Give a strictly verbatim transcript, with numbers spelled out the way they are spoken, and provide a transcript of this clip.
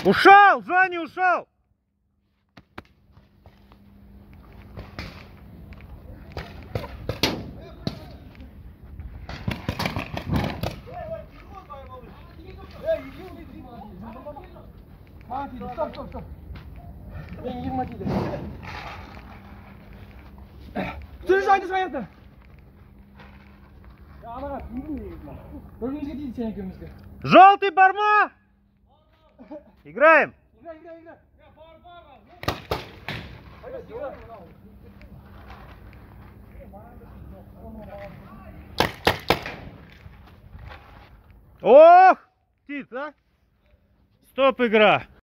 Ушел! Джонни ушел! Стоп, стоп, стоп. Ben yirmi değil. Sürücü aynısı hayatta. Ya ama bölümümüzge değil senin gömümüzge. Желтый барма! Играем! Играй, играй, играй. Ох! Птица! Стоп, игра!